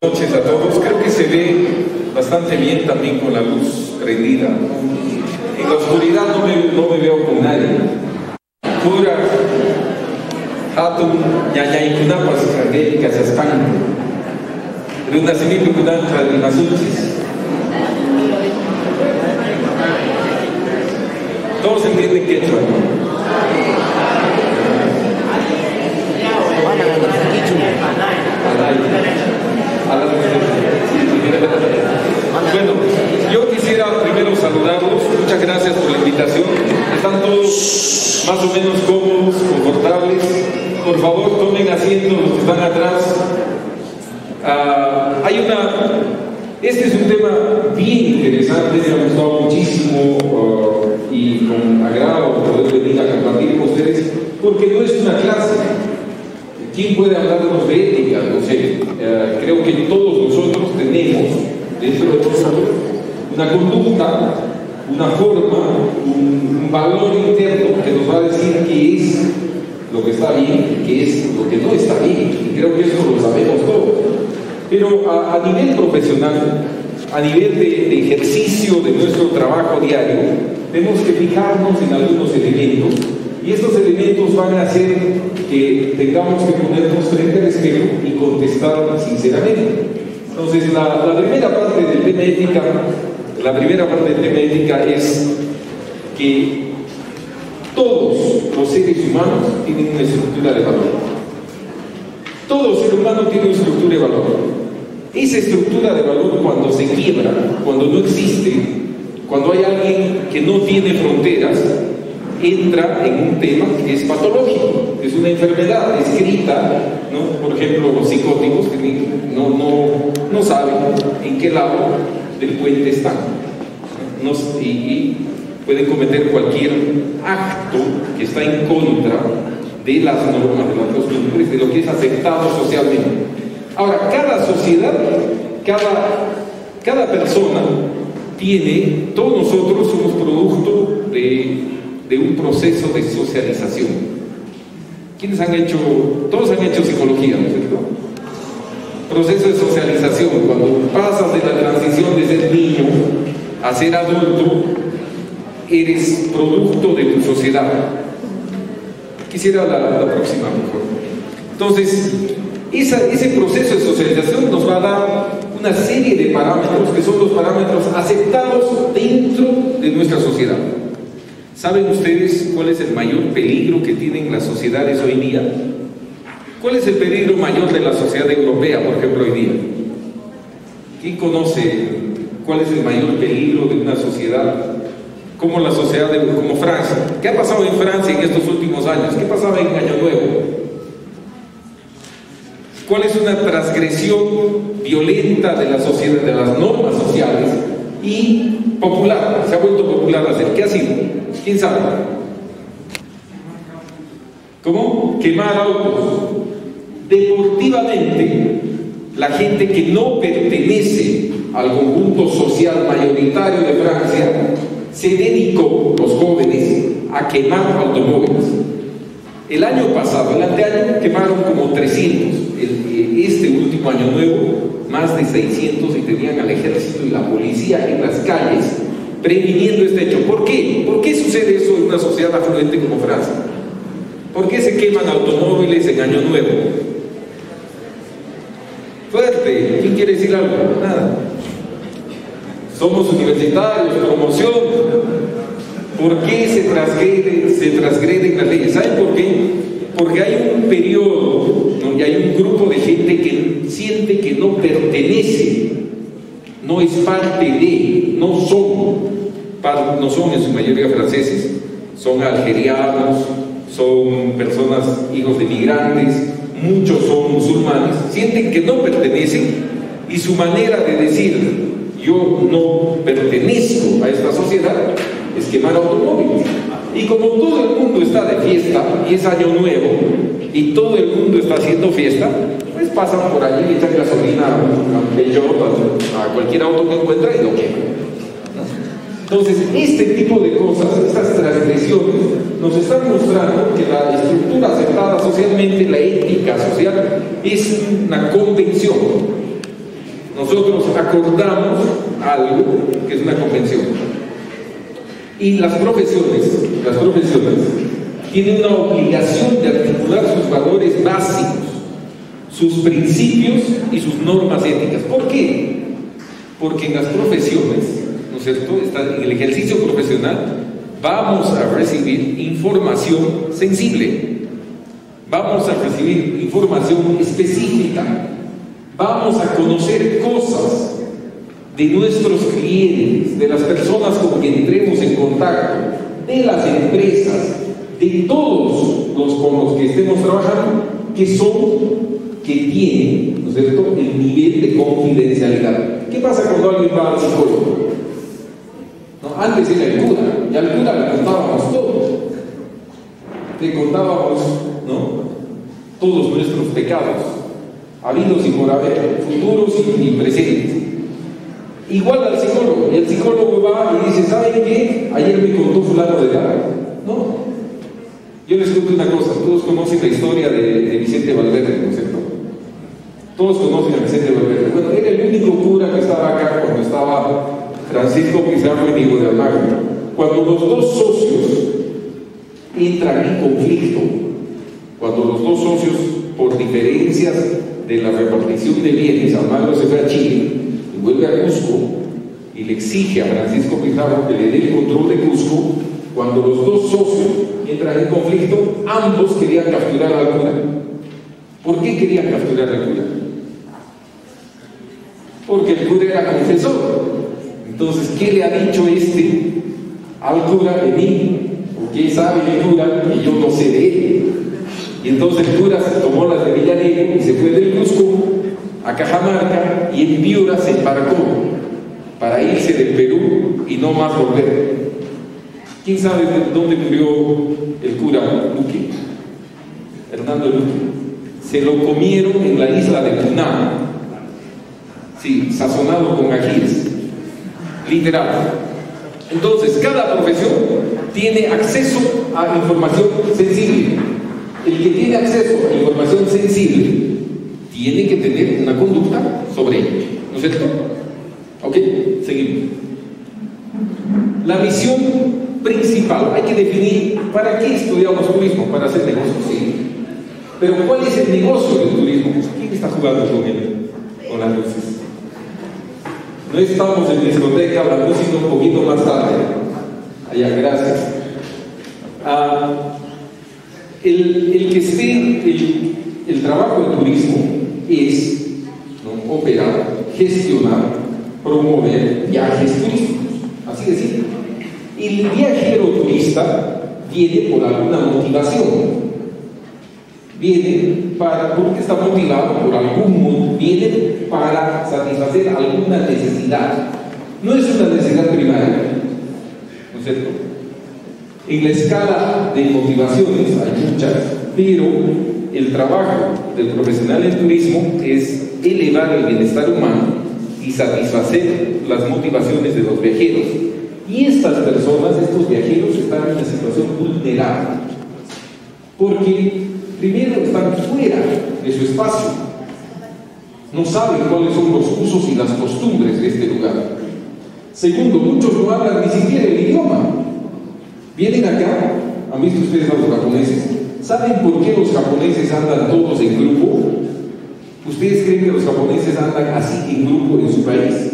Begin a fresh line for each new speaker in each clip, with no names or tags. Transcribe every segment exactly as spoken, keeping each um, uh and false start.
Buenas noches a todos. Creo que se ve bastante bien también con la luz prendida. En la oscuridad no me, no me veo con nadie. Pura hatun ñañaykunapas kagay kasaspan. Runasimipikunam rimasunchis. Todos entienden quechua, ¿no? Bueno, yo quisiera primero saludarlos. Muchas gracias por la invitación. Están todos más o menos cómodos, confortables. Por favor, tomen asiento los que están atrás. Uh, hay una... Este es un tema bien interesante, me ha gustado muchísimo uh, y con agrado poder venir a compartir con ustedes, porque no es una clase. ¿Quién puede hablarnos de ética? No sé. Uh, creo que todos nosotros tenemos dentro de nosotros una conducta, una forma, un, un valor interno que nos va a decir qué es lo que está bien y qué es lo que no está bien. Y creo que eso lo sabemos todos. Pero a, a nivel profesional, a nivel de, de ejercicio de nuestro trabajo diario, tenemos que fijarnos en algunos elementos, y estos elementos van a hacer que tengamos que ponernos frente al espejo y contestar sinceramente. Entonces, la, la primera parte del tema ética, la primera parte del tema ética es que todos los seres humanos tienen una estructura de valor. Todo ser humano tiene una estructura de valor. Esa estructura de valor, cuando se quiebra, cuando no existe, cuando hay alguien que no tiene fronteras, entra en un tema que es patológico, es una enfermedad escrita, ¿no? Por ejemplo, los psicóticos que no, no, no saben en qué lado del puente están, ¿no? y, y pueden cometer cualquier acto que está en contra de las normas, de las costumbres, de lo que es aceptado socialmente. Ahora, cada sociedad, cada, cada persona tiene, todos nosotros somos producto de, de un proceso de socialización. ¿Quiénes han hecho? Todos han hecho psicología, ¿no es cierto? Proceso de socialización, cuando pasas de la transición de ser niño a ser adulto, eres producto de tu sociedad. Quisiera la, la próxima, mejor. Entonces, esa, ese proceso de socialización nos va a dar una serie de parámetros que son los parámetros aceptados dentro de nuestra sociedad. ¿Saben ustedes cuál es el mayor peligro que tienen las sociedades hoy día? ¿Cuál es el peligro mayor de la sociedad europea, por ejemplo, hoy día? ¿Quién conoce cuál es el mayor peligro de una sociedad como la sociedad de, como Francia? ¿Qué ha pasado en Francia en estos últimos años? ¿Qué pasaba en Año Nuevo? ¿Cuál es una transgresión violenta de la sociedad, de las normas sociales y popular? Se ha vuelto popular hacer. ¿Qué ha sido? ¿Quién sabe? ¿Cómo? Quemar autos. Deportivamente, la gente que no pertenece al conjunto social mayoritario de Francia se dedicó, los jóvenes, a quemar automóviles. El año pasado, el anteaño, quemaron como trescientos. El, este último año nuevo, más de seiscientos, y tenían al ejército y la policía en las calles previniendo este hecho. ¿Por qué? ¿Por qué sucede eso en una sociedad afluente como Francia? ¿Por qué se queman automóviles en año nuevo? Fuerte. ¿Quién quiere decir algo? Nada. Somos universitarios, promoción. ¿Por qué se transgreden, se transgreden las leyes? ¿Saben por qué? Porque hay un periodo, ¿no? Y hay un grupo de gente que siente que no pertenece, no es parte de, no son, no son en su mayoría franceses, son algerianos, son personas, hijos de migrantes, muchos son musulmanes, sienten que no pertenecen, y su manera de decir yo no pertenezco a esta sociedad es quemar automóviles. Y como todo el mundo está de fiesta y es año nuevo y todo el mundo está haciendo fiesta, pues pasan por allí y echan gasolina a un Peugeot, a cualquier auto que encuentra y lo queman. Entonces, este tipo de cosas, estas transgresiones, nos están mostrando que la estructura aceptada socialmente, la ética social, es una convención. nosotros acordamos algo que es una convención. Y las profesiones, las profesiones tienen una obligación de articular sus valores básicos, sus principios y sus normas éticas. ¿Por qué? Porque en las profesiones, ¿no es cierto?, en el ejercicio profesional vamos a recibir información sensible, vamos a recibir información específica, vamos a conocer cosas de nuestros clientes, de las personas con quien entremos en contacto, de las empresas, de todos los con los que estemos trabajando, que son, que tienen, ¿no es cierto?, el nivel de confidencialidad. ¿Qué pasa cuando alguien va al psicólogo? ¿No? Antes era el cura, y al cura le contábamos todo. Le contábamos, ¿no?, todos nuestros pecados, habidos y por haber, futuros y presentes. Igual al psicólogo, y el psicólogo va y dice, ¿saben qué? Ayer me contó fulano de tal. No. Yo les cuento una cosa, todos conocen la historia de, de Vicente Valverde, ¿no es cierto? Todos conocen a Vicente Valverde. Bueno, era el único cura que estaba acá cuando estaba Francisco Pizarro y Diego de Almagro. Cuando los dos socios entran en conflicto, cuando los dos socios, por diferencias de la repartición de bienes, Almagro se fue a Chile y vuelve a Cusco y le exige a Francisco Pizarro que le dé el control de Cusco. Cuando los dos socios entran en conflicto, ambos querían capturar al cura. ¿Por qué querían capturar al cura? Porque el cura era confesor. Entonces, ¿qué le ha dicho este al cura de mí? ¿Qué sabe el cura que yo no sé de él? Y entonces el cura se tomó las de Villarejo y se fue del Cusco a Cajamarca, y en Piura se embarcó para irse del Perú y no más volver. ¿Quién sabe dónde murió el cura Luque? Hernando Luque. Se lo comieron en la isla de Puná. Sí, sazonado con ajíes. Literal. Entonces, cada profesión tiene acceso a información sensible. El que tiene acceso a información sensible tiene que tener una conducta sobre ello. ¿No es cierto? Ok, seguimos. La misión principal, hay que definir para qué estudiamos turismo, para hacer negocios, sí. Pero ¿cuál es el negocio del turismo? ¿Quién está jugando con él? Con las luces. No estamos en discoteca, la música un poquito más tarde. Allá, gracias. Ah, el, el que esté, el, el trabajo del turismo es, ¿no?, operar, gestionar, promover viajes turísticos. Así de simple. Y el viajero turista viene por alguna motivación. Viene para, porque está motivado por algún motivo, viene para satisfacer alguna necesidad. No es una necesidad primaria, ¿no es cierto? En la escala de motivaciones hay muchas, pero el trabajo del profesional en turismo es elevar el bienestar humano y satisfacer las motivaciones de los viajeros. Y estas personas, estos viajeros, están en una situación vulnerable, porque primero están fuera de su espacio, no saben cuáles son los usos y las costumbres de este lugar. Segundo, muchos no hablan ni siquiera el idioma. Vienen acá, ¿han visto ustedes a los japoneses? ¿Saben por qué los japoneses andan todos en grupo? ¿Ustedes creen que los japoneses andan así en grupo en su país?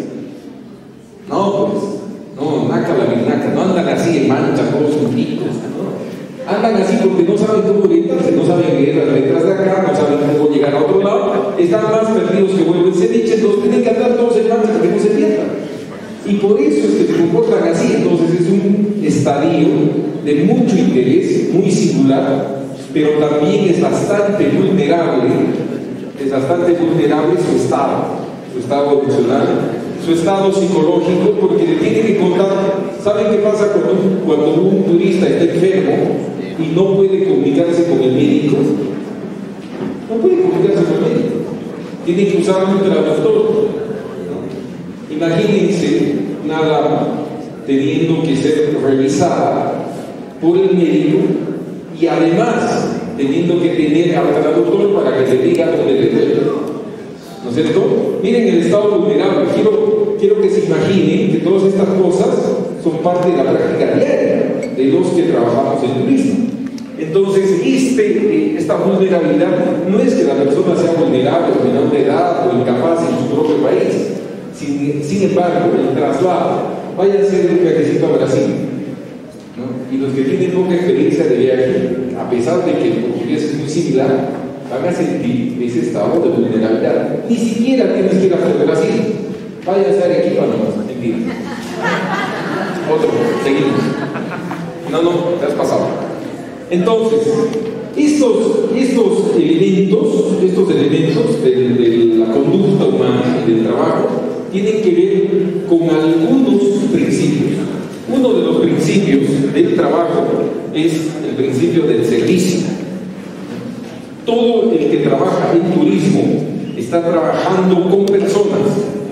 No, pues, no, naca la naca, no andan así en mancha, todos juntitos, ¿no? Andan así porque no saben cómo orientarse, no saben leer las letras de acá, no saben cómo llegar a otro lado, están más perdidos que vuelven ceviche, entonces tienen que andar todos en mancha para que no se pierdan. Y por eso es que se comportan así. Entonces es un estadio de mucho interés, muy singular, pero también es bastante vulnerable, es bastante vulnerable su estado, su estado emocional, su estado psicológico, porque le tiene que contar. ¿Saben qué pasa cuando un, cuando un turista está enfermo y no puede comunicarse con el médico? No puede comunicarse con el médico, tiene que usar un traductor. Imagínense nada teniendo que ser revisada por el médico y además teniendo que tener al traductor para que le diga dónde le duele. ¿no es cierto? Miren el estado vulnerable. Quiero, quiero que se imaginen que todas estas cosas son parte de la práctica diaria de los que trabajamos en turismo. Entonces, este, esta vulnerabilidad no es que la persona sea vulnerable o menor de edad o incapaz en su propio país. Sin, sin embargo, el traslado, vaya a hacer un viajecito a Brasil, ¿no? Y los que tienen poca experiencia de viaje, a pesar de que el portugués es muy similar, van a sentir ese estado de vulnerabilidad. Ni siquiera tienes que ir a Brasil, vaya a estar aquí para no sentir. Otro, seguimos. No, no, te has pasado. Entonces, estos, estos elementos, estos elementos de, de la conducta humana y del trabajo tienen que ver con algunos principios. Uno de los principios del trabajo es el principio del servicio. Todo el que trabaja en turismo está trabajando con personas.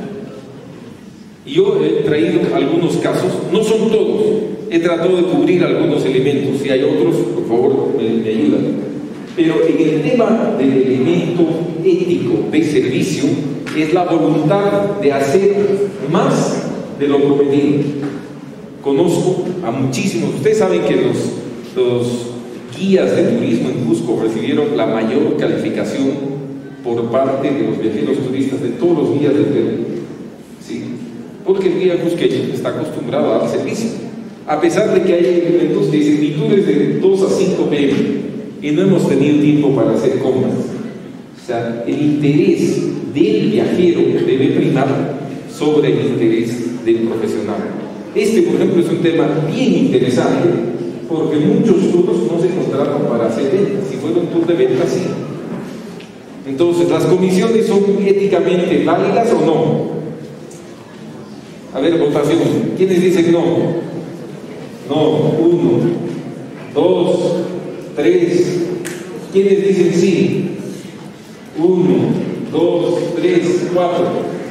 Y yo he traído algunos casos, no son todos, he tratado de cubrir algunos elementos, si hay otros, por favor, me, me ayudan. Pero en el tema del elemento ético de servicio, es la voluntad de hacer más de lo prometido. Conozco a muchísimos, ustedes saben que los, los guías de turismo en Cusco recibieron la mayor calificación por parte de los viajeros turistas de todos los guías del Perú, ¿sí? Porque el guía cusqueño está acostumbrado a dar servicio, a pesar de que hay elementos que dicen mi tour es de dos a cinco pe eme y no hemos tenido tiempo para hacer compras. O sea, el interés del viajero debe primar sobre el interés del profesional. Este, por ejemplo, es un tema bien interesante porque muchos tours no se contratan para hacer ventas. Si fuera un tour de ventas, sí. Entonces, ¿las comisiones son éticamente válidas o no? A ver, votación. ¿Quiénes dicen no? No. Uno, dos, tres. ¿Quiénes dicen sí? Uno, dos, tres, cuatro.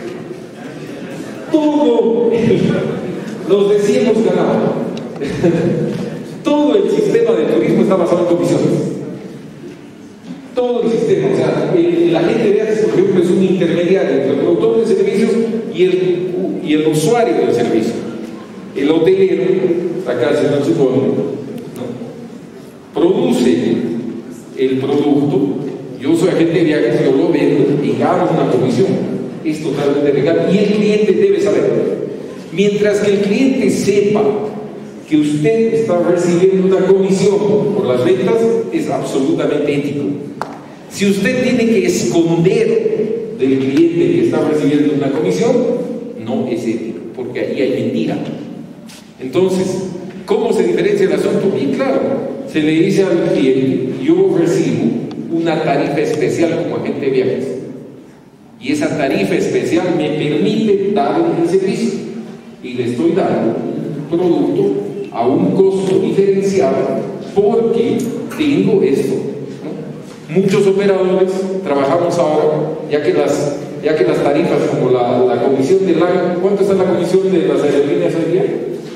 Todo los de sí hemos ganado. Todo el sistema de turismo está basado en comisiones. Todo el sistema, o sea, el, el agente de viajes, por ejemplo, es un intermediario entre el productor de servicios y el, y el usuario del servicio. El hotelero, acá el señor Chupón, ¿no? Produce el producto, yo soy agente de viajes, yo lo vendo y gano una comisión. Es totalmente legal y el cliente debe saberlo. Mientras que el cliente sepa que usted está recibiendo una comisión por las ventas, es absolutamente ético. Si usted tiene que esconder del cliente que está recibiendo una comisión, no es ético, porque ahí hay mentira. Entonces, ¿cómo se diferencia el asunto? Bien claro, se le dice al cliente, yo recibo una tarifa especial como agente de viajes, y esa tarifa especial me permite darle el servicio, y le estoy dando un producto a un costo diferenciado porque tengo esto, ¿no? Muchos operadores trabajamos ahora, ya que las, ya que las tarifas como la, la comisión del año, ¿cuánto está la comisión de las aerolíneas hoy día?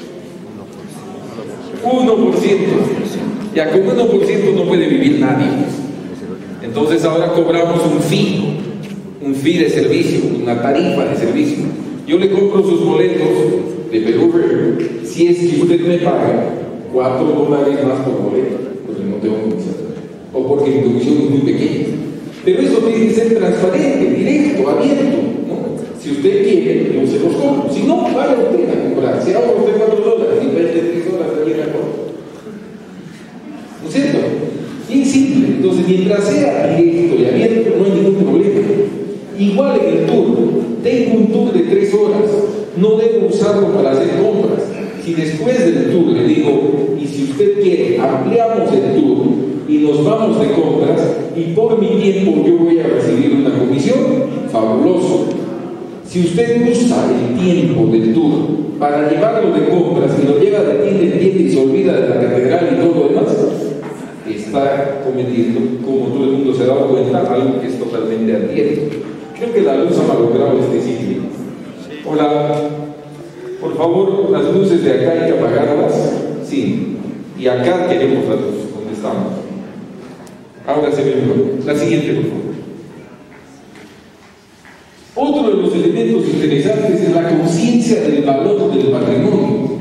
uno por ciento. Ya con uno por ciento no puede vivir nadie. Entonces ahora cobramos un fee, un fee de servicio, una tarifa de servicio. Yo le compro sus boletos de Perú si es que usted me paga cuatro dólares más por boleto, porque no tengo comisión, o porque mi comisión es muy pequeña. Pero eso tiene que ser transparente, directo, abierto, ¿no? Si usted quiere, yo se los compro. Si no, vaya usted a comprar. Si ahora usted cuatro dólares y veintitrés horas también mejor. ¿No es cierto? Bien simple. Entonces, mientras sea directo y abierto, no hay ningún problema. Igual en el tour, tengo un tour de tres horas, no debo usarlo para hacer compras. Si después del tour le digo, y si usted quiere, ampliamos el tour y nos vamos de compras, y por mi tiempo yo voy a recibir una comisión, fabuloso. Si usted usa el tiempo del tour para llevarlo de compras y lo lleva de tienda en tienda y se olvida de la catedral y todo lo demás, está cometiendo, como todo el mundo se ha dado cuenta, algo que es totalmente adierto. Creo que la luz ha malogrado este sitio. Hola, por favor, las luces de acá hay que apagarlas. Sí, y acá queremos la luz, donde estamos. Ahora se ve mejor. La siguiente, por favor. Otro de los elementos interesantes es la conciencia del valor del patrimonio.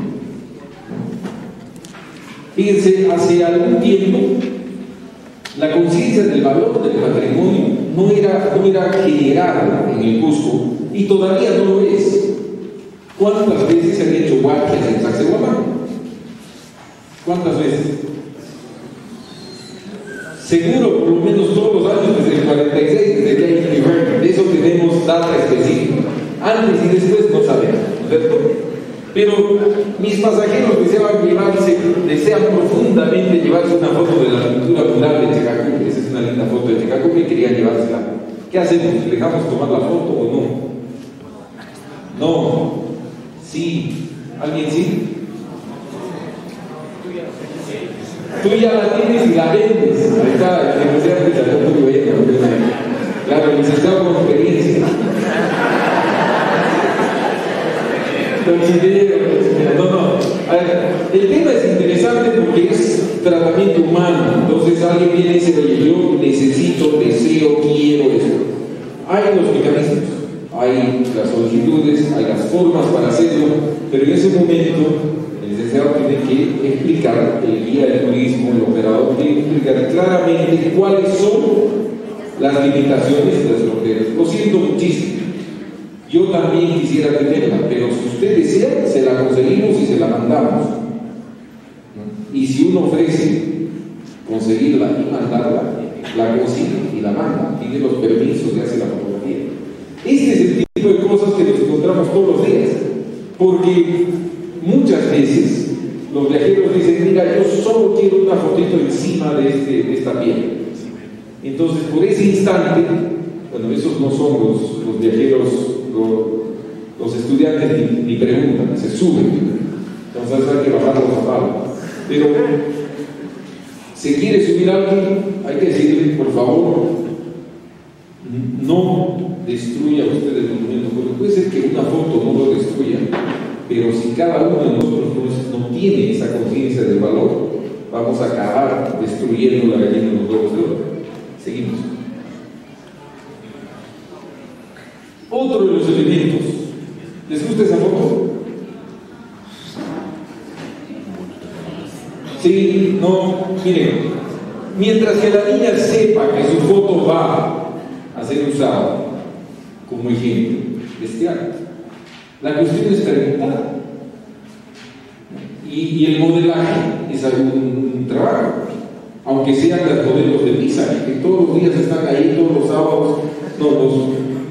Fíjense, hace algún tiempo la conciencia del valor del patrimonio no era, no era generada en el Cusco y todavía no lo es. ¿Cuántas veces se han hecho huachas en Sacsayhuamán? ¿Cuántas veces? Seguro, por lo menos todos los años, desde el cuarenta y seis, desde que hay Univerno. De eso tenemos data específica. Antes y después no sabemos, ¿cierto? Pero mis pasajeros deseaban llevarse, desean profundamente llevarse una foto de la pintura mural de Checacumbe. Esa es una linda foto de Checacumbe y querían llevársela. ¿Qué hacemos? ¿Le dejamos tomar la foto o no? No. Sí. ¿Alguien sí? Tú ya la tienes y la vendes. Ahí está, el negociante salió muy bien. Claro, licenciado con experiencia. No, no. A ver, el tema es interesante porque es tratamiento humano. Entonces alguien viene y dice, oye, yo necesito, deseo, quiero eso. Hay los mecanismos, hay las solicitudes, hay las formas para hacerlo, pero en ese momento el licenciado tiene que explicar, el guía de turismo, el operador tiene que explicar claramente cuáles son las limitaciones de las fronteras. Lo siento muchísimo. Yo también quisiera tenerla, pero si usted desea, se la conseguimos y se la mandamos. Y si uno ofrece conseguirla y mandarla, la consigue y la manda, tiene los permisos de hacer la fotografía. Este es el tipo de cosas que nos encontramos todos los días, porque muchas veces los viajeros dicen, mira, yo solo quiero una fotito encima de, este, de esta piel. Entonces, por ese instante, bueno, esos no son los, los viajeros, los, los estudiantes ni, ni preguntan, se suben. Entonces hay que bajar los zapatos. Pero si quiere subir a alguien, hay que decirle, por favor, no destruya usted el monumento, porque puede ser que una foto no lo destruya, pero si cada uno de nosotros no tiene esa conciencia del valor, vamos a acabar destruyendo la gallina de los huevos de oro. Seguimos. Otro de los elementos, ¿les gusta esa foto? Sí, no, miren, mientras que la niña sepa que su foto va a ser usada como ejemplo, bestial, la cuestión es preguntar. Y, y el modelaje es algún un trabajo, aunque sean los modelos de pizza, que todos los días están ahí, todos los sábados, todos los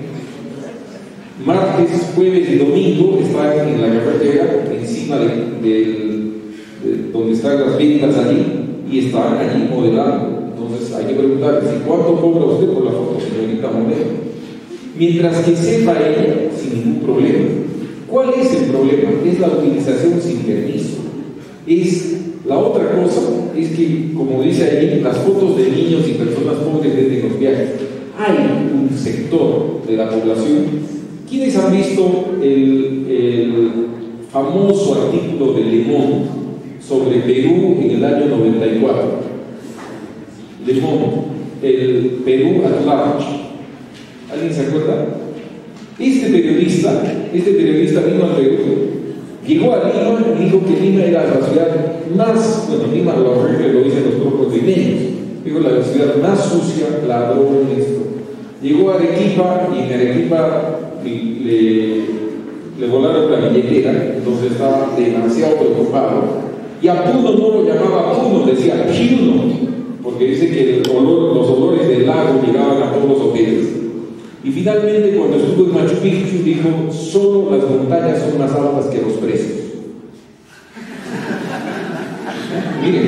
martes, jueves y domingo están en la carretera, encima de, de, de donde están las ventas allí, y están allí modelando. Entonces hay que preguntar, ¿cuánto cobra usted por la foto, señorita modelo? Mientras que sepa ella, sin ningún problema. ¿Cuál es el problema? Es la utilización sin permiso. Es la otra cosa, es que, como dice ahí, las fotos de niños y personas pobres desde los viajes. Hay un sector de la población. ¿Quiénes han visto el, el famoso artículo de Le Monde sobre Perú en el año noventa y cuatro? Le Monde, el Perú at large. ¿Alguien se acuerda? Este periodista, este periodista vino al Perú, llegó a Lima y dijo que Lima era la ciudad más, bueno, Lima lo horrible lo dicen los propios limeños, dijo la ciudad más sucia, ladrones. Llegó a Arequipa y en Arequipa le, le volaron la billetera, entonces estaba demasiado preocupado. Y a Puno no lo llamaba Puno, decía Puno, porque dice que el olor, los olores del lago llegaban a todos los hoteles. Y finalmente, cuando estuvo en Machu Picchu, dijo: solo las montañas son más altas que los precios. Miren,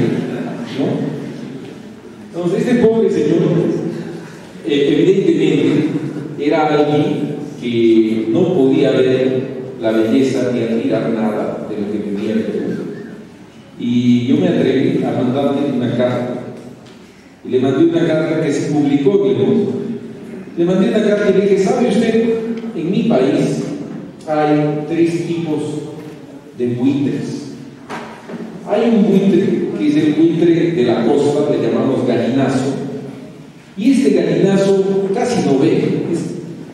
¿no? Entonces, este pobre señor, eh, evidentemente, era alguien que no podía ver la belleza ni admirar nada de lo que vivía el Perú. Y yo me atreví a mandarle una carta. Y le mandé una carta que se publicó en el mundo. Le mandé una carta y le dije: ¿sabe usted? En mi país hay tres tipos de buitres. Hay un buitre que es el buitre de la costa, le llamamos gallinazo. Y este gallinazo casi no ve, es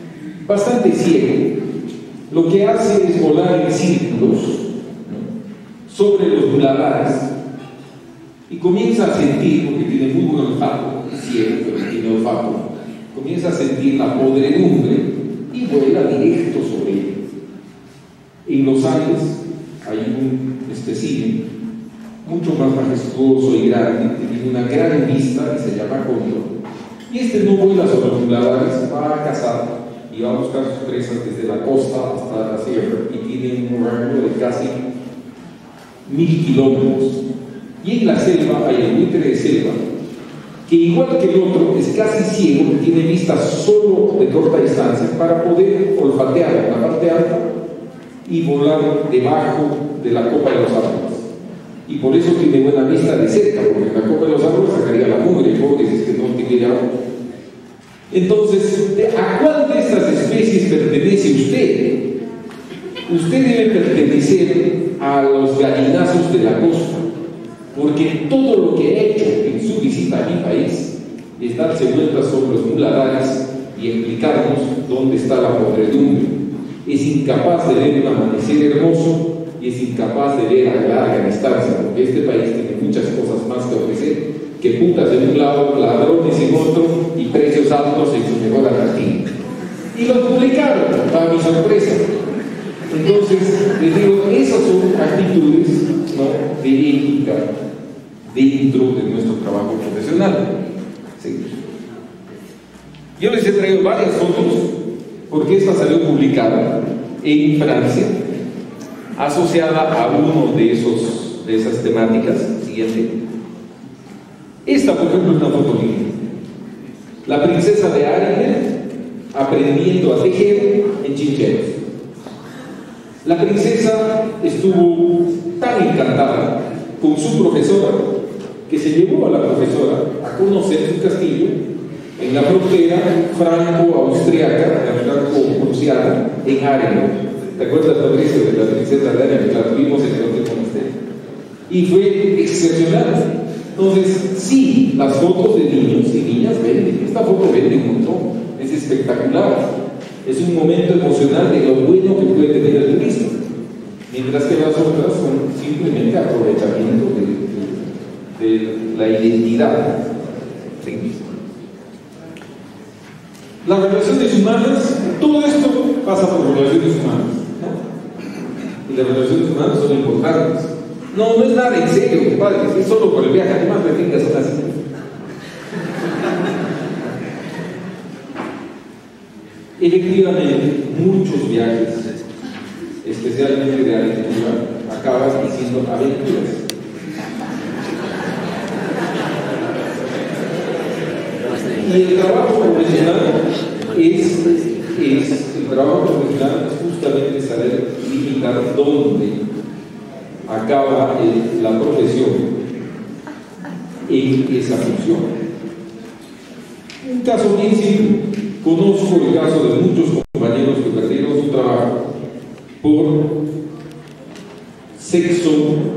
bastante ciego, lo que hace es volar en círculos, ¿no?, sobre los muladares y comienza a sentir, porque tiene muy buen olfato, ciego, pero tiene olfato, comienza a sentir la podredumbre y vuela directo sobre él. En los Andes hay un espécimen mucho más majestuoso y grande, que tiene una gran vista y se llama cóndor. Y este no vuela sobre los muladares, va a cazar y va a buscar sus presas desde la costa hasta la sierra y tiene un rango de casi mil kilómetros. Y en la selva hay el buitre de selva, que igual que el otro es casi ciego, que tiene vista solo de corta distancia para poder olfatear en la parte alta y volar debajo de la copa de los árboles. Y por eso tiene buena vista de cerca, porque en la copa de los árboles sacaría la mugre, pobre, si es que no tiene agua. Entonces, ¿a cuál de estas especies pertenece usted? Usted debe pertenecer a los gallinazos de la costa, porque todo lo que he hecho en su visita a mi país es darse vueltas sobre los muladares y explicarnos dónde está la podredumbre. Es incapaz de ver un amanecer hermoso y es incapaz de ver a larga distancia, porque este país tiene muchas cosas más que ofrecer que putas en un lado, ladrones en otro y precios altos en su mejor atractivo. Y lo publicaron, para mi sorpresa. Entonces, les digo, esas son actitudes, ¿no?, de ética dentro de nuestro trabajo profesional. ¿Sí? Yo les he traído varias fotos, porque esta salió publicada en Francia, asociada a uno de, esos, de esas temáticas. Siguiente. Esta, por ejemplo, es una foto linda. La princesa de Ariel aprendiendo a tejer en chincheros. La princesa estuvo tan encantada con su profesora que se llevó a la profesora a conocer su castillo en la frontera franco-austriaca, franco-prusiana, en Ariel. ¿Te acuerdas, Patricio, de la princesa de Ariel? La tuvimos en el hotel con usted. Y fue excepcional. Entonces, sí, las fotos de niños y niñas venden. Esta foto vende un montón. Es espectacular. Es un momento emocional de lo bueno que puede tener el turismo. Mientras que las otras son simplemente aprovechamiento de, de, de la identidad. Sí. Las relaciones humanas, todo esto pasa por relaciones humanas, ¿no? Y las relaciones humanas son importantes. No, no es nada en serio, compadre, es solo por el viaje, además me vengas son así. Efectivamente, muchos viajes, especialmente de aventura, acaban siendo aventuras. Y el trabajo profesional es, es el trabajo profesional es justamente saber limitar dónde acaba el, la profesión en esa función. Un caso bien simple. Conozco el caso de muchos compañeros que perdieron su trabajo por sexo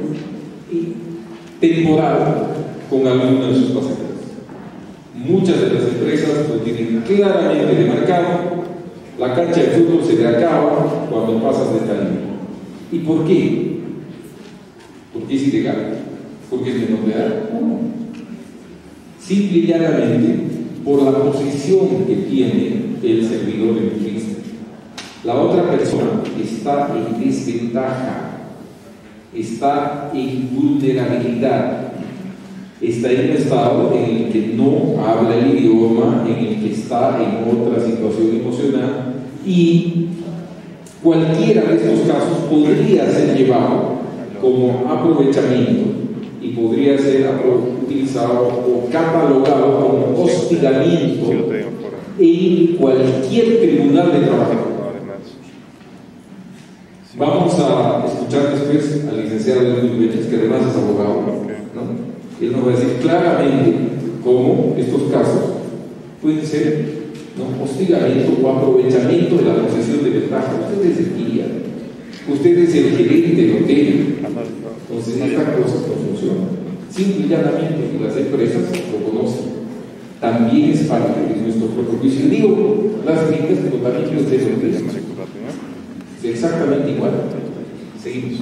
temporal con algunos de sus pasajeros. Muchas de las empresas lo tienen claramente demarcado. La cancha de fútbol se te acaba cuando pasas de tal. ¿Y por qué? Porque es ilegal, porque es menor de edad. Simple y llanamente por la posición que tiene el servidor en turista. La otra persona está en desventaja, está en vulnerabilidad, está en un estado en el que no habla el idioma, en el que está en otra situación emocional, y cualquiera de estos casos podría ser llevado como aprovechamiento y podría ser utilizado o catalogado como hostigamiento en cualquier tribunal de trabajo. Vamos a escuchar después al licenciado Luis Vélez, que además es abogado, ¿no? Él nos va a decir claramente cómo estos casos pueden ser, ¿no?, hostigamiento o aprovechamiento de la posesión de ventaja. Usted es el guía, usted es el gerente del hotel. Entonces estas cosas no funcionan. Simple y llanamente, y las empresas lo conocen. también es parte de nuestro propio juicio. Digo las críticas, pero también que ustedes lo piensan. Es exactamente igual. Seguimos.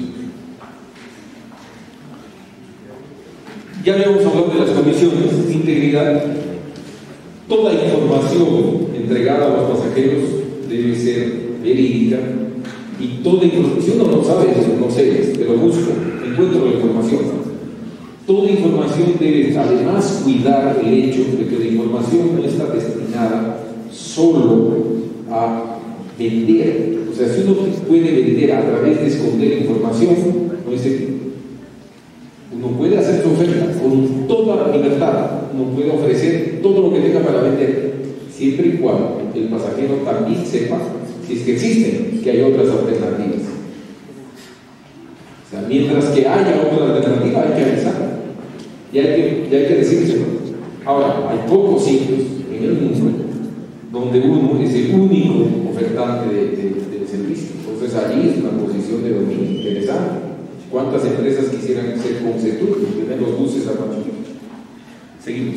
Ya habíamos hablado de las comisiones de integridad. Toda información entregada a los pasajeros debe ser verídica y toda información, no lo sabe, no sé, pero busco, encuentro la información. Toda información debe además cuidar el hecho de que la información no está destinada solo a vender. O sea, si uno puede vender a través de esconder información, no es ético. Uno puede hacer su oferta con toda la libertad, uno puede ofrecer todo lo que tenga para vender, siempre y cuando el pasajero también sepa, si es que existen, que hay otras alternativas. O sea, mientras que haya otra alternativa, hay que avisar y hay que, y hay que decírselo. Ahora, hay pocos sitios en el mundo donde uno es el único ofertante de, de, del servicio. Entonces, allí es una posición de dominio interesante. ¿Cuántas empresas quisieran ser Concetur y tener los buses a Machu Picchu? Seguimos.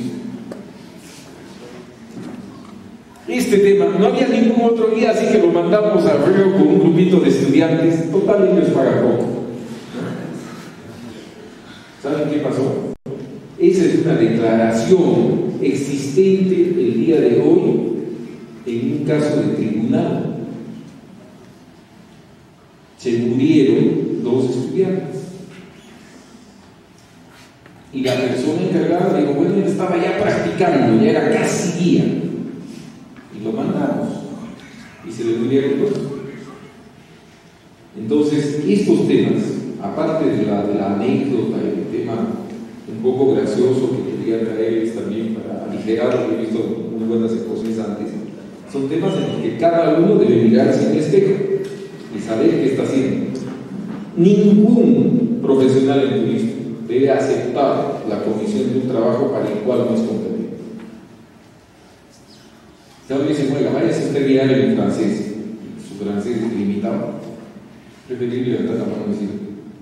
Este tema, no había ningún otro guía, así que lo mandamos a Río con un grupito de estudiantes. Total, ellos pagan poco. ¿Saben qué pasó? Esa es una declaración existente el día de hoy en un caso de tribunal. Se murieron dos estudiantes y la persona encargada dijo, bueno, él estaba ya practicando, ya era casi guía, y lo mandamos y se le murieron dos. Entonces, estos temas, aparte de la, de la anécdota y el tema un poco gracioso que quería traerles también para aligerar, lo que he visto muy buenas exposiciones antes, son temas en los que cada uno debe mirarse en el espejo y saber qué está haciendo. Ningún profesional en turismo debe aceptar la comisión de un trabajo para el cual no es competente. Si alguien dice, oiga, váyase usted a guiar en francés, su francés es limitado, preferible levantar la mano y decir,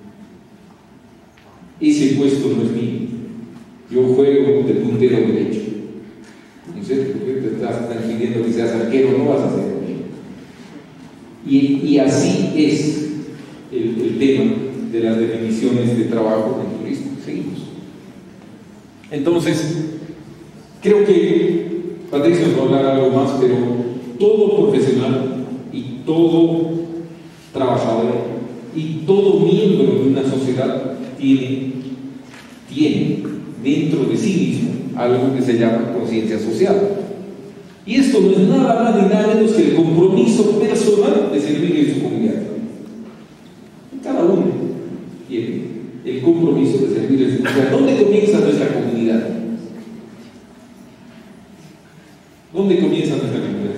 ese puesto no es mío, yo juego de puntero derecho. No sé por qué te estás pidiendo que seas arquero, no vas a ser conmigo. Y, y así es el, el tema de las definiciones de trabajo en turismo. Seguimos. Entonces, creo que Patricio nos va a hablar algo más, pero todo profesional y todo trabajador y todo miembro de una sociedad tiene, tiene dentro de sí mismo algo que se llama conciencia social. Y esto no es nada más ni nada menos que el compromiso personal de servir en su comunidad. Cada uno tiene el compromiso de servir en su comunidad. ¿Dónde comienza nuestra comunidad? ¿Dónde comienza nuestra comunidad?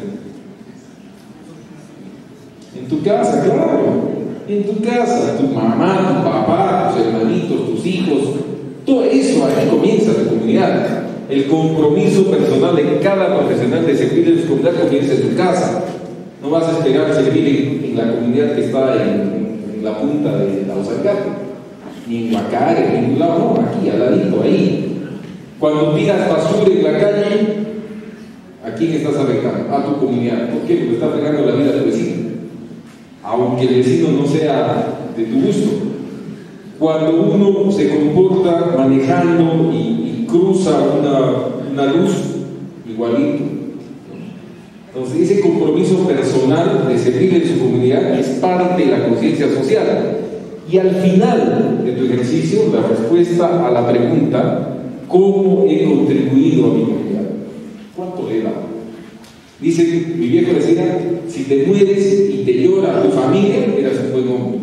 En tu casa, claro. En tu casa, tu mamá, tu papá, tus hermanitos, tus hijos. Todo eso, ahí comienza tu comunidad. El compromiso personal de cada profesional de servir en su comunidad comienza en tu casa. No vas a esperar servir en, en la comunidad que está en, en la punta de la Osangate, ni en Huacare, en ningún lado, no, aquí, al ladito, ahí. Cuando tiras basura en la calle, ¿a quién estás afectando? A tu comunidad. ¿Por qué? Porque estás fregando la vida de tu vecino, aunque el vecino no sea de tu gusto. Cuando uno se comporta manejando y, y cruza una, una luz, igualito. Entonces, ese compromiso personal de servir en su comunidad es parte de la conciencia social. Y al final de tu ejercicio, la respuesta a la pregunta, ¿cómo he contribuido a mi comunidad? ¿Cuánto le he dado? Dice, mi viejo decía, si te mueres y te llora tu familia, eras un buen hombre.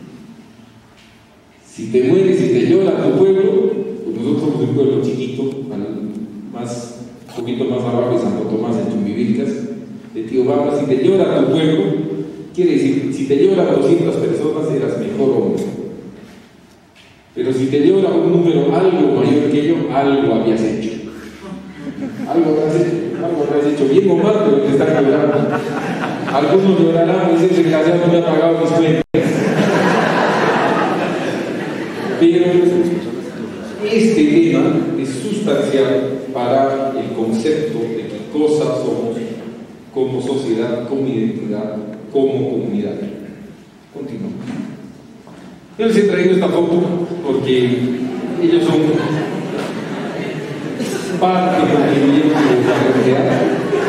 Si te mueres y te llora tu pueblo, pues nosotros somos un pueblo chiquito, más, un poquito más abajo de Santo Tomás, en Chumbivilcas, de Tío Bamba. Si te llora tu pueblo, quiere decir, si te lloran doscientas personas, eras mejor hombre. Pero si te llora un número algo mayor que yo, algo habías hecho. Algo habrás hecho, algo habrás hecho, bien o mal, pero te están llorando. Algunos llorarán, pues ese desgraciado no me ha pagado mis cuentas. Pero este tema es sustancial para el concepto de qué cosa somos como sociedad, como identidad, como comunidad. Continuamos. Yo les he traído esta foto porque ellos son parte del movimiento de la comunidad.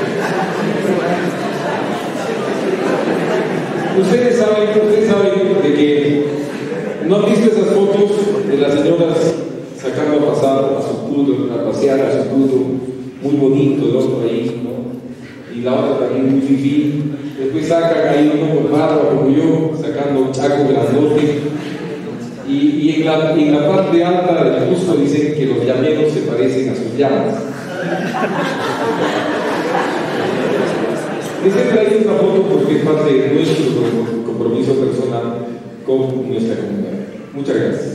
Ustedes saben, ustedes saben de que no han visto esas fotos de las señoras sacando a pasar a su puto, a pasear a su puto, muy bonito el otro ahí, ¿no? Y la otra también muy fifí. Después sacan ahí uno con barba como yo, sacando un chaco grandote. Y, y en, la, en la parte alta del busto dicen que los llameros se parecen a sus llamas. Les he traído esta foto porque es parte de nuestro compromiso personal con nuestra comunidad. Muchas gracias.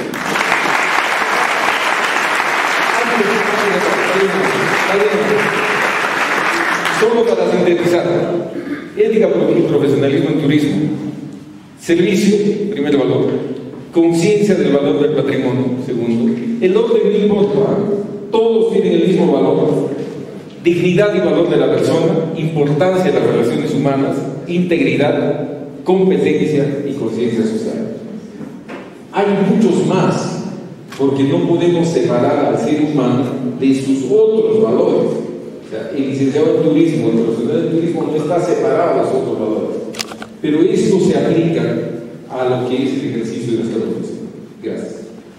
Solo para sintetizar: ética y profesionalismo en turismo, servicio, primer valor, conciencia del valor del patrimonio, segundo, el orden no importa, todos tienen el mismo valor, dignidad y valor de la persona, importancia de las relaciones humanas, integridad, competencia y conciencia social. Hay muchos más, porque no podemos separar al ser humano de sus otros valores. O sea, el licenciado en turismo, el profesional en turismo no está separado de los otros valores, pero esto se aplica a lo que es el ejercicio de nuestra profesión. Gracias.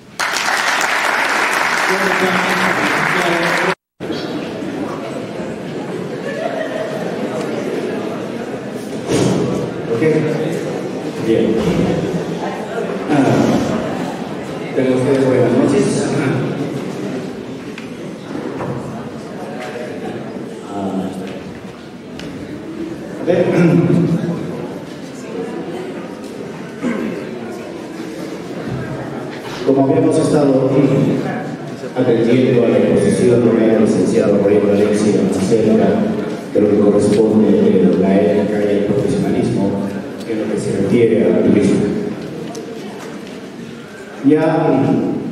Bien. Ah, tengan ustedes buenas noches. Ah, a ver. Como habíamos estado atendiendo a la exposición del licenciado Roy Valencia acerca de lo que corresponde a la ética y el profesionalismo en lo que se refiere al turismo. Ya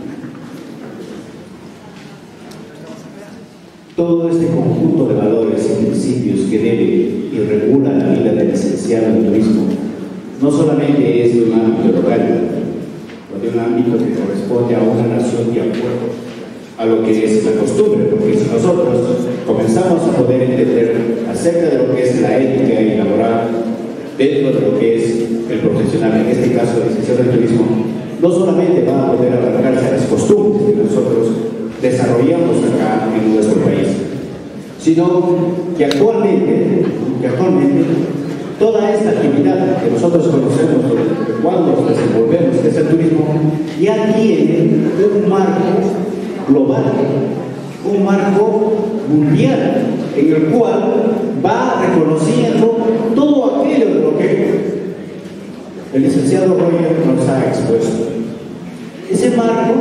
todo este conjunto de valores y principios que debe y regula la vida del licenciado en turismo no solamente es de un ámbito local, o de un ámbito que corresponde a una nación de acuerdo a lo que es la costumbre, porque si nosotros comenzamos a poder entender acerca de lo que es la ética y la moral dentro de lo que es el profesional, en este caso el licenciado en turismo, no solamente va a poder abarcarse a las costumbres que nosotros desarrollamos acá en nuestro país, sino que actualmente, que actualmente toda esta actividad que nosotros conocemos cuando nos desenvolvemos, que es el turismo, ya tiene un marco global, un marco mundial, en el cual va reconociendo todo aquello de lo que el licenciado Roger nos ha expuesto. Ese marco,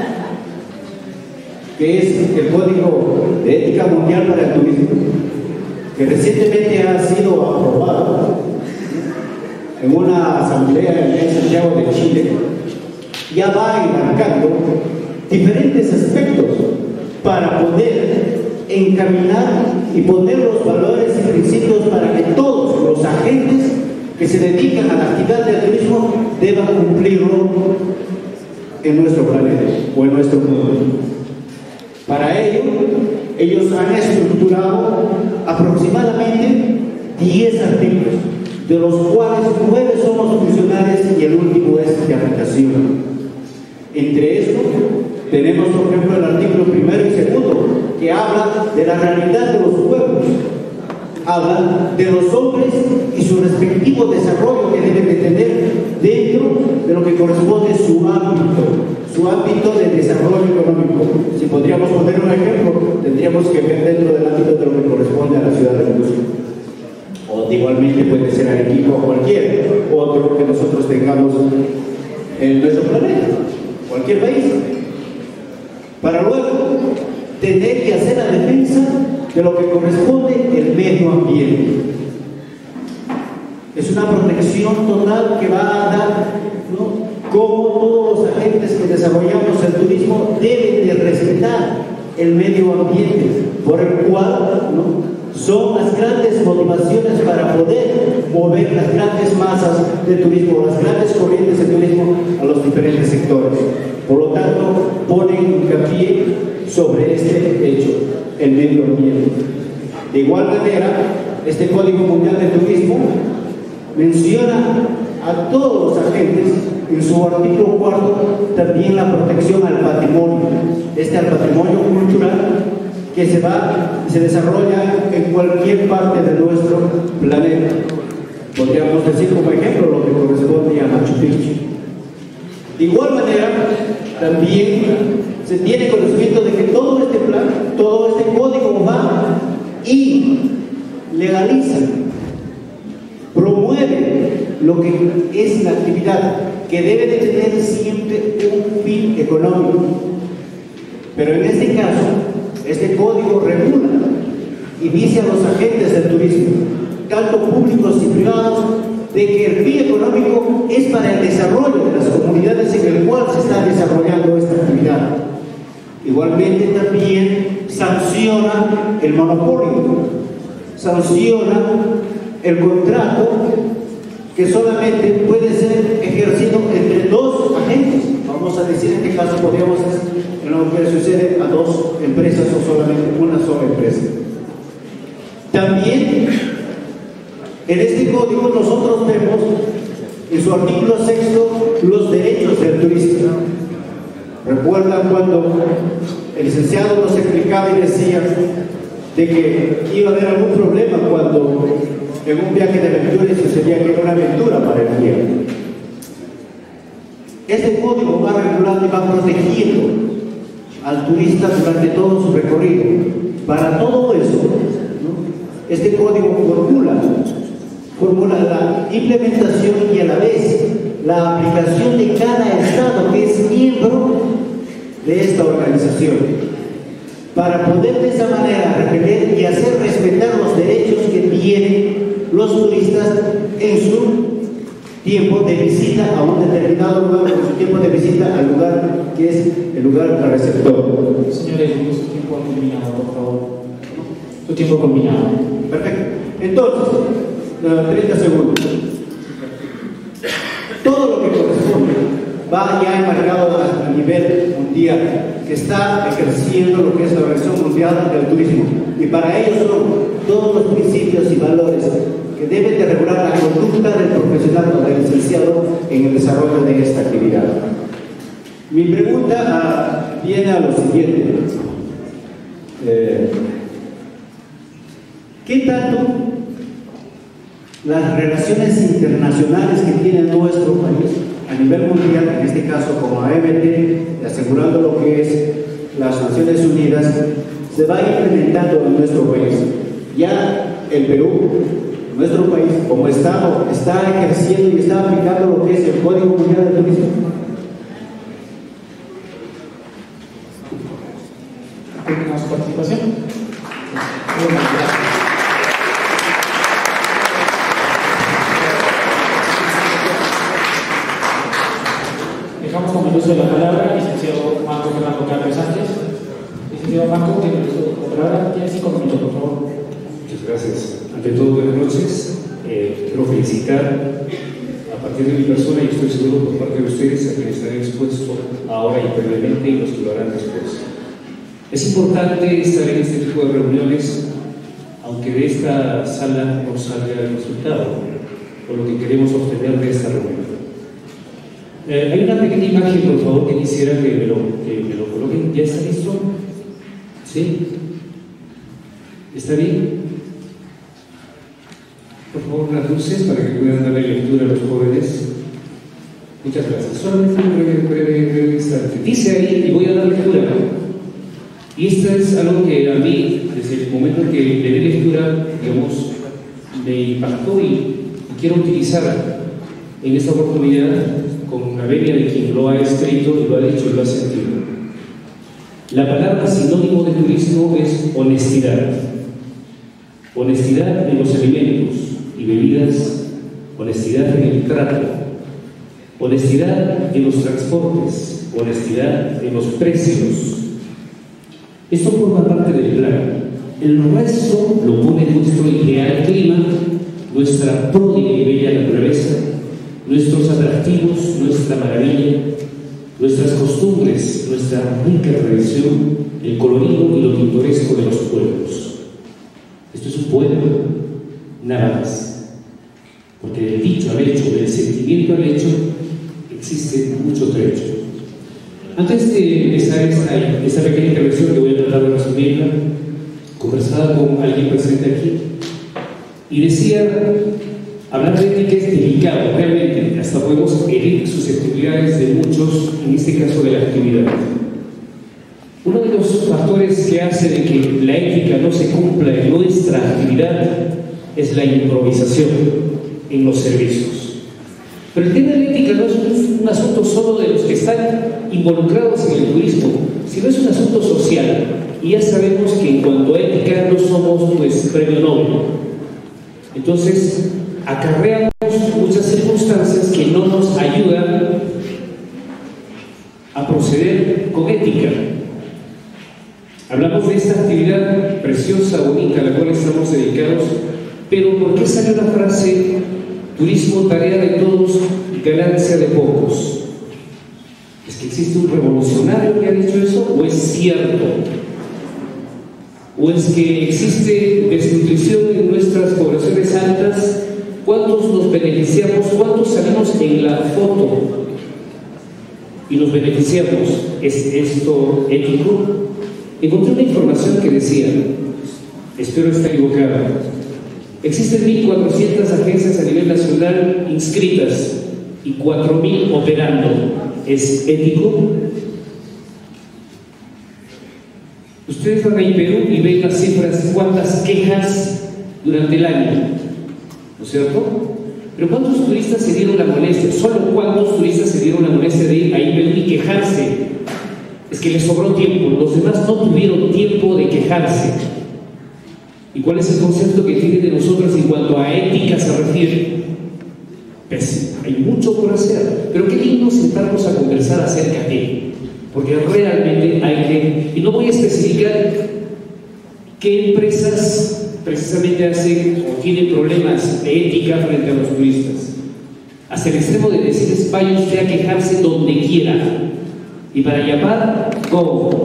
que es el Código de Ética Mundial para el Turismo, que recientemente ha sido aprobado en una asamblea en Santiago de Chile, ya va enmarcando diferentes aspectos para poder encaminar y poner los valores y principios para que todos los agentes que se dedican a la actividad del turismo deban cumplirlo en nuestro planeta o en nuestro mundo. Para ello, ellos han estructurado aproximadamente diez artículos, de los cuales nueve somos funcionales y el último es de aplicación. Entre estos, tenemos, por ejemplo, el artículo primero y segundo, que habla de la realidad de los pueblos, habla de los hombres y su respectivo desarrollo que deben de tener dentro de lo que corresponde a su ámbito, su ámbito de desarrollo económico. Si podríamos poner un ejemplo, tendríamos que ver dentro del ámbito de lo que corresponde a la ciudad de Cusco. O igualmente puede ser Arequipa o cualquier otro que nosotros tengamos en nuestro planeta, cualquier país. Para luego tener que hacer la defensa de lo que corresponde el medio ambiente. Es una protección total que va a dar, ¿no?, como todos los agentes que desarrollamos el turismo deben de respetar el medio ambiente, por el cual, ¿no?, son las grandes motivaciones para poder mover las grandes masas de turismo, las grandes corrientes de turismo a los diferentes sectores. Por lo tanto, ponen hincapié sobre este hecho, el medio ambiente. De igual manera, este Código Mundial de Turismo menciona a todos los agentes en su artículo cuarto también la protección al patrimonio, este al patrimonio cultural que se va y se desarrolla en cualquier parte de nuestro planeta. Podríamos decir como ejemplo lo que corresponde a Machu Picchu. De igual manera, también se tiene conocimiento de que todo este plan, todo este código va y legaliza, promueve lo que es la actividad, que debe de tener siempre un fin económico. Pero en este caso, este código regula y dice a los agentes del turismo, tanto públicos y privados, de que el fin económico es para el desarrollo de las comunidades en el cual se está desarrollando esta actividad. Igualmente también sanciona el monopolio, sanciona el contrato que solamente puede ser ejercido entre dos agentes. Vamos a decir, en este caso podríamos decir en lo que sucede a dos empresas o solamente una sola empresa. También en este código nosotros vemos en su artículo sexto los derechos del turista. Recuerdan cuando el licenciado nos explicaba y decía de que iba a haber algún problema cuando en un viaje de aventura sucedía que era una aventura para el guía. Este código va regulando y va protegiendo al turista durante todo su recorrido. Para todo eso, ¿no?, este código formula, formula la implementación y a la vez la aplicación de cada estado que es miembro de esta organización, para poder de esa manera repeler y hacer respetar los derechos que tienen los turistas en su tiempo de visita a un determinado lugar, en su tiempo de visita al lugar que es el lugar receptor.
Señores, su tiempo combinado, por favor. Su tiempo combinado.
Perfecto. Entonces, treinta segundos. Todo lo que corresponde va ya enmarcado a nivel mundial, que está ejerciendo lo que es la Organización Mundial del Turismo. Y para ello son todos los principios y valores que deben de regular la conducta del profesional o del licenciado en el desarrollo de esta actividad. Mi pregunta uh, viene a lo siguiente. Eh, ¿Qué tanto las relaciones internacionales que tiene nuestro país a nivel mundial, en este caso como A M T, asegurando lo que es las Naciones Unidas, se va implementando en nuestro país? Ya el Perú, nuestro país, como Estado, está ejerciendo y está aplicando lo que es el Código Mundial de Turismo.
¿Tiene su participación? Dejamos con el uso de la palabra, licenciado Marco Fernando Carlos Sánchez. Licenciado Marco, tiene el uso de la palabra. Tiene cinco minutos, por favor.
Muchas gracias. Ante todo, buenas noches. Eh, quiero felicitar a partir de mi persona y estoy seguro por parte de ustedes a quienes están expuestos ahora y previamente y los que lo harán después. Es importante estar en este tipo de reuniones, aunque de esta sala no salga el resultado o lo que queremos obtener de esta reunión. Eh, hay una pequeña imagen, por favor, que quisiera que me lo, que me lo coloquen. ¿Ya está listo? ¿Sí? ¿Está bien? Por favor, las luces para que puedan darle lectura a los jóvenes. Muchas gracias. Solamente un breve, breve, breve instante. Dice ahí, y voy a dar lectura. Y esto es algo que a mí, desde el momento en que le di lectura, digamos, me impactó y, y quiero utilizar en esta oportunidad con la venia de quien lo ha escrito y lo ha dicho y lo ha sentido. La palabra sinónimo de turismo es honestidad. Honestidad en los alimentos y bebidas, honestidad en el trato, honestidad en los transportes, honestidad en los precios,
Esto forma parte del plan. El resto lo pone nuestro ideal clima, nuestra pródiga y bella naturaleza, nuestros atractivos, nuestra maravilla, nuestras costumbres, nuestra rica tradición, el colorido y lo pintoresco de los pueblos. Esto es un pueblo, nada más. Porque del dicho al hecho, del sentimiento al hecho, existe mucho trecho. Antes de empezar esta, esta pequeña intervención, que voy a tratar de resumirla, conversaba con alguien presente aquí y decía, hablar de ética es delicado, realmente, hasta podemos herir susceptibilidades de muchos, en este caso de la actividad. Uno de los factores que hace de que la ética no se cumpla en nuestra actividad es la improvisación en los servicios. Pero el tema de la ética no es un, un asunto solo de los que están involucrados en el turismo, sino es un asunto social. Y ya sabemos que en cuanto a ética no somos pues premio Nobel. Entonces, acarreamos muchas circunstancias que no nos ayudan a proceder con ética. Hablamos de esta actividad preciosa, bonita, a la cual estamos dedicados, pero ¿por qué sale una frase, turismo, tarea de todos, ganancia de pocos? ¿Es que existe un revolucionario que ha dicho eso o es cierto? ¿O es que existe desnutrición en nuestras poblaciones altas? ¿Cuántos nos beneficiamos? ¿Cuántos salimos en la foto y nos beneficiamos? ¿Es esto ético? Encontré una información que decía, espero estar equivocada, existen mil cuatrocientas agencias a nivel nacional inscritas y cuatro mil operando. ¿Es ético? Ustedes van a Perú y ven las cifras, cuántas quejas durante el año, ¿no es cierto? Pero ¿cuántos turistas se dieron la molestia? Solo cuántos turistas se dieron la molestia de ir a Perú y quejarse. Es que les sobró tiempo, los demás no tuvieron tiempo de quejarse. ¿Y cuál es el concepto que tiene de nosotros en cuanto a ética se refiere? Pues hay mucho por hacer, pero qué lindo sentarnos a conversar acerca de, porque realmente hay que, y no voy a especificar qué empresas precisamente hacen o tienen problemas de ética frente a los turistas, hasta el extremo de decirles vaya usted a quejarse donde quiera, y para llamar, ¿cómo?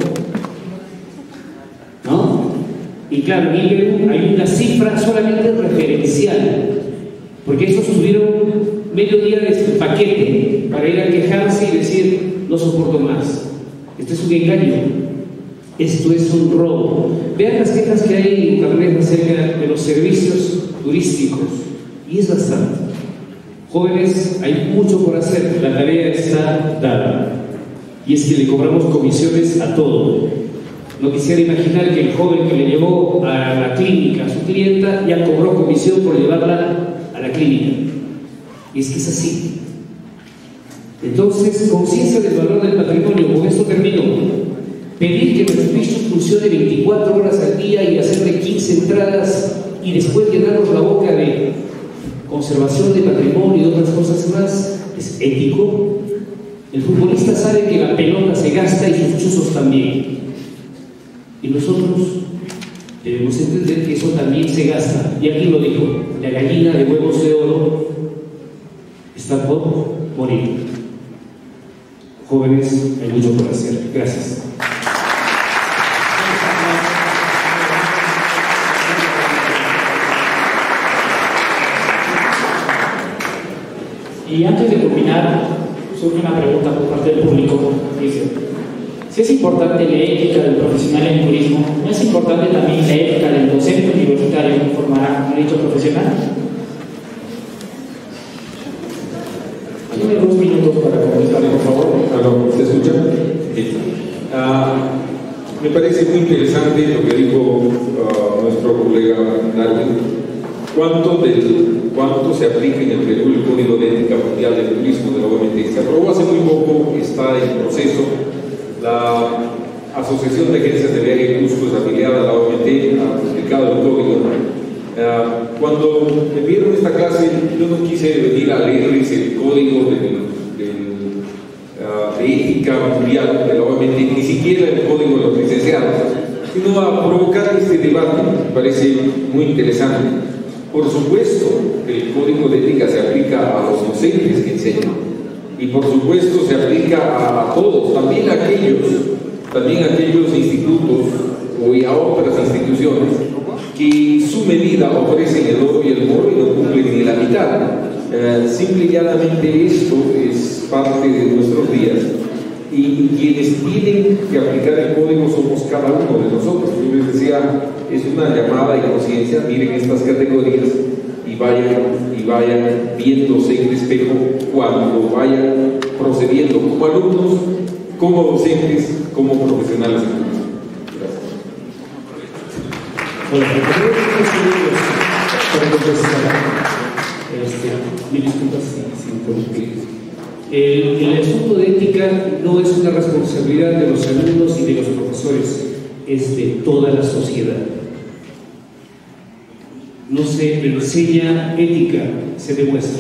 ¿No? Y claro, en Perú hay una cifra solamente referencial, porque esos tuvieron medio día de su paquete para ir a quejarse y decir, no soporto más. Esto es un engaño, esto es un robo. Vean las quejas que hay en internet acerca de los servicios turísticos, y es bastante. Jóvenes, hay mucho por hacer, la tarea está dada, y es que le cobramos comisiones a todo. No quisiera imaginar que el joven que le llevó a la clínica a su clienta ya cobró comisión por llevarla a la clínica. Y es que es así. Entonces, conciencia del valor del patrimonio. Con esto termino. Pedir que el servicio funcione veinticuatro horas al día y hacerle quince entradas y después llenarnos la boca de conservación de patrimonio y otras cosas más, ¿es ético? El futbolista sabe que la pelota se gasta y sus chuzos también. Y nosotros debemos entender que eso también se gasta. Y aquí lo dijo, la gallina de huevos de oro está por morir. Jóvenes, hay mucho por hacer. Gracias.
Y antes de culminar, surge una pregunta por parte del público. Dice, si es importante la ética del profesional en turismo, ¿no es importante también la ética del docente universitario que formará a dicho profesional? Tiene dos minutos para contestar, por favor.
Aló, ¿se escucha? Uh, me parece muy interesante lo que dijo uh, nuestro colega Darwin. ¿Cuánto, del, ¿Cuánto se aplica en el Perú el Código de Ética Mundial del Turismo de la O M T? Se aprobó hace muy poco, está en proceso. La Asociación de Agencias de Viaje y Custos afiliada a la O M T ha publicado el código. Uh, cuando me vieron esta clase, yo no quise venir a leerles el código del, del, uh, de ética mundial de la O M T, ni siquiera el código de los licenciados. sino a provocar este debate. Me parece muy interesante. Por supuesto, el código de ética se aplica a los docentes que enseñan, y por supuesto se aplica a, a todos, también a aquellos, también a aquellos institutos o y a otras instituciones que en su medida ofrecen el oro y el moro y no cumplen ni la mitad. Eh, simple y llanamente esto es parte de nuestros días, y, y quienes tienen que aplicar el código somos cada uno de nosotros. Yo les decía, es una llamada de conciencia. Miren estas categorías y vayan, y vayan viéndose en el espejo cuando vayan procediendo como alumnos, como docentes, como profesionales. Gracias.
Bueno, para contestar, este, mil disculpas si interrumpí. El, el asunto de ética no es una responsabilidad de los alumnos y de los profesores, es de toda la sociedad. No se enseña ética, se demuestra.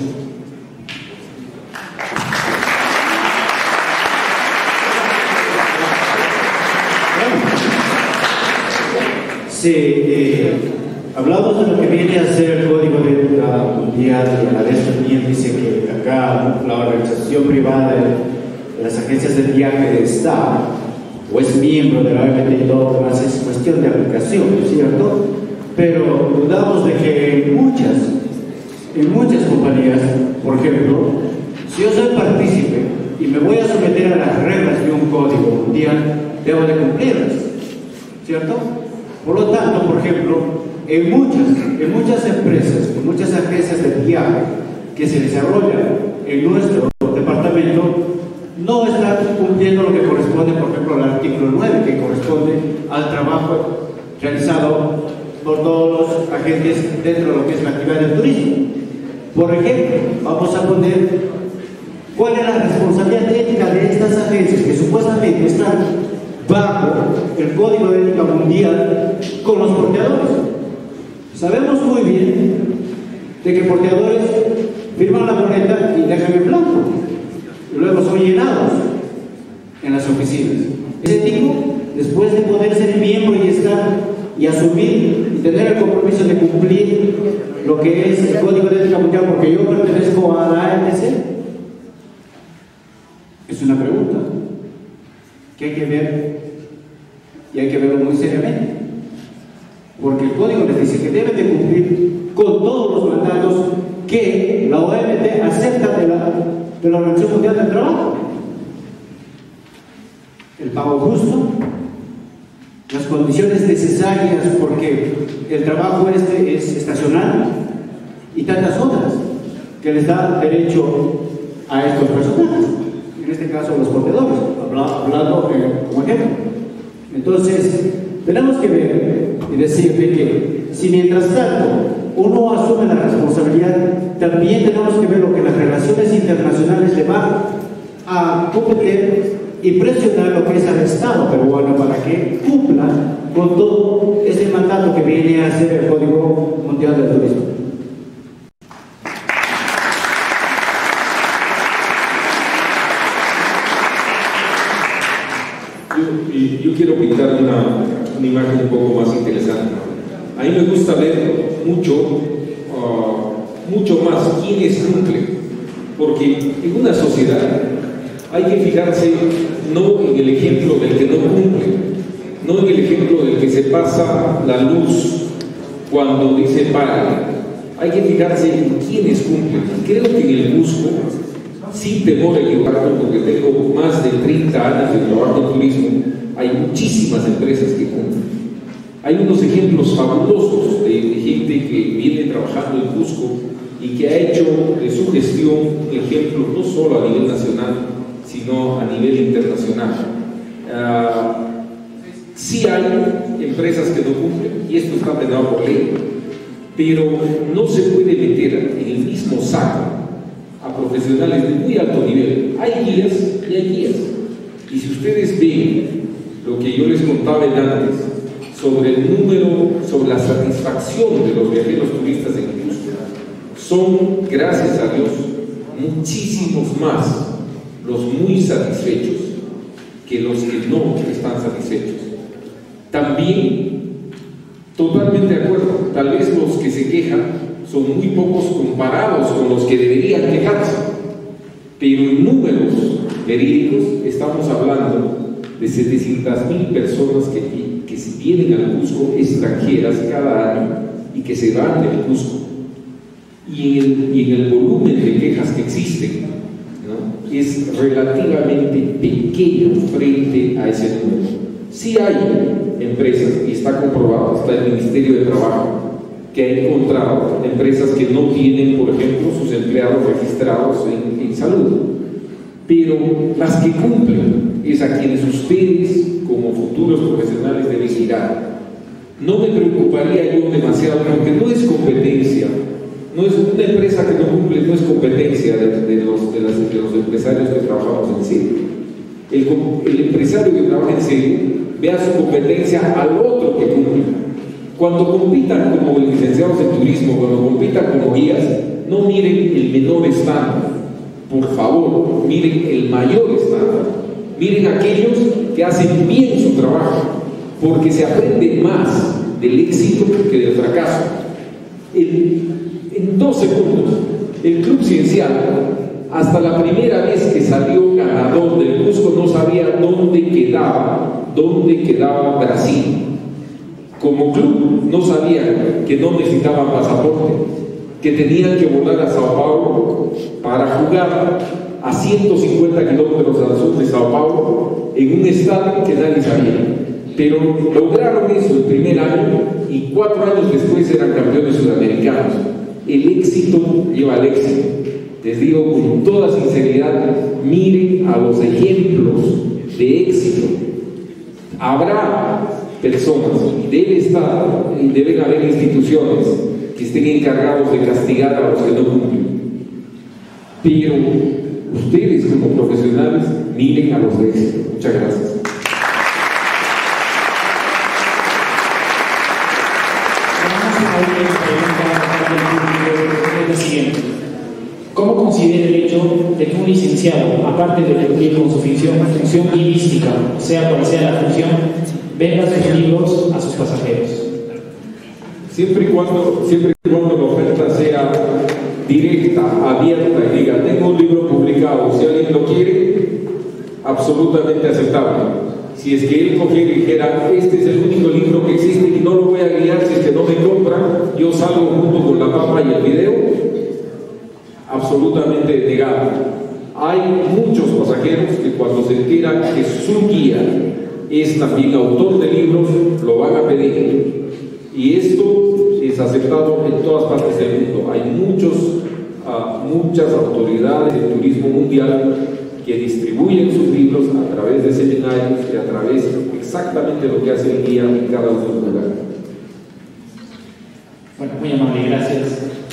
Sí, eh, hablamos de lo que viene a ser el Código de Ética Mundial, y a la vez también dice que acá la organización privada de las agencias de viaje está o es miembro de la O M T y todo lo demás, es cuestión de aplicación, ¿cierto? Pero dudamos de que en muchas, en muchas compañías, por ejemplo, si yo soy partícipe y me voy a someter a las reglas de un código mundial, debo de cumplirlas, ¿cierto? Por lo tanto, por ejemplo, en muchas, en muchas empresas, en muchas agencias de viaje que se desarrollan en nuestro departamento, no están cumpliendo lo que corresponde, por ejemplo, al artículo nueve, que corresponde al trabajo realizado por todos los agentes dentro de lo que es la actividad del turismo. Por ejemplo, vamos a poner cuál es la responsabilidad ética de estas agencias que supuestamente están bajo el Código de Ética Mundial con los porteadores. Sabemos muy bien de que porteadores firman la boleta y dejan en blanco y luego son llenados en las oficinas. Ese tipo, después de poder ser miembro y estar y asumir y tener el compromiso de cumplir lo que es el Código de Ética Mundial, porque yo pertenezco a la A M C, es una pregunta que hay que ver, y hay que verlo muy seriamente, porque el código les dice que deben de cumplir con todos los mandatos que la O M T acepta de la, de la Organización Mundial del Trabajo: el pago justo, las condiciones necesarias porque el trabajo este es estacional, y tantas otras que les da derecho a estos personajes, en este caso los portadores, hablando eh, como ejemplo. Entonces, tenemos que ver y decir que si mientras tanto uno asume la responsabilidad, también tenemos que ver lo que las relaciones internacionales le van a competir y presionar lo que es al Estado peruano para que cumpla con todo este mandato que viene a ser el Código Mundial del Turismo.
Yo, yo quiero pintar una, una imagen un poco más interesante. A mí me gusta ver mucho, uh, mucho más quiénes cumplen, porque en una sociedad hay que fijarse no en el ejemplo del que no cumple, no en el ejemplo del que se pasa la luz cuando dice para. Hay que fijarse en quiénes cumplen. Creo que en el Cusco, sin temor a equivocarme, porque tengo más de treinta años de trabajo en turismo, hay muchísimas empresas que cumplen. Hay unos ejemplos fabulosos de, de gente que viene trabajando en Cusco y que ha hecho de su gestión un ejemplo no solo a nivel nacional, sino a nivel internacional. Uh, sí hay empresas que no cumplen, y esto está penado por ley, pero no se puede meter en el mismo saco a profesionales de muy alto nivel. Hay guías y hay guías, y si ustedes ven lo que yo les contaba antes sobre el número, sobre la satisfacción de los viajeros turistas en Cusco, son, gracias a Dios, muchísimos más los muy satisfechos que los que no están satisfechos. También, totalmente de acuerdo, tal vez los que se quejan son muy pocos comparados con los que deberían quejarse, pero en números verídicos estamos hablando de setecientas mil personas que, que vienen al Cusco extranjeras cada año y que se van del Cusco. Y en el, y en el volumen de quejas que existen, ¿no?, es relativamente pequeño frente a ese número. Sí hay empresas, y está comprobado, está el Ministerio de Trabajo, que ha encontrado empresas que no tienen, por ejemplo, sus empleados registrados en, en salud, pero las que cumplen es a quienes ustedes, como futuros profesionales, deben girar. No me preocuparía yo demasiado, porque no es competencia, no es una empresa que no cumple, no es competencia de, de, los, de, las, de los empresarios que trabajamos en serio. El, el empresario que trabaja en serio vea su competencia al otro que cumple. Cuando compitan como licenciados en turismo, cuando compitan como guías, no miren el menor estándar, por favor, miren el mayor estándar, miren aquellos que hacen bien su trabajo, porque se aprende más del éxito que del fracaso. El, en dos segundos, el Club Ciencial, hasta la primera vez que salió ganador del Cusco, no sabía dónde quedaba, dónde quedaba Brasil. Como club no sabían que no necesitaban pasaporte, que tenían que volar a Sao Paulo para jugar a ciento cincuenta kilómetros al sur de Sao Paulo en un estadio que nadie sabía. Pero lograron eso el primer año y cuatro años después eran campeones sudamericanos. El éxito lleva al éxito. Les digo con toda sinceridad, miren a los ejemplos de éxito. Habrá personas, y debe estar, y deben haber instituciones que estén encargados de castigar a los que no cumplen. Pero ustedes como profesionales, miren a los de éxito. Muchas gracias.
¿Cómo considera el hecho de que un licenciado, aparte de cumplir con su función, función guionística, sea cual sea la función, venda sus libros a sus pasajeros?
Siempre y cuando, siempre y cuando la oferta sea directa, abierta y diga, tengo un libro publicado, si alguien lo quiere, absolutamente aceptable. Si es que él cogiera y dijera, este es el único libro que existe y no lo voy a guiar si es que no me compran, yo salgo junto con la papa y el video, absolutamente negado. Hay muchos pasajeros que cuando se enteran que su guía es también autor de libros, lo van a pedir. Y esto es aceptado en todas partes del mundo. Hay muchos, uh, muchas autoridades del turismo mundial que distribuyen sus libros a través de seminarios y a través de exactamente lo que hace el guía en cada uno de los lugares.
Bueno, muy amable, gracias.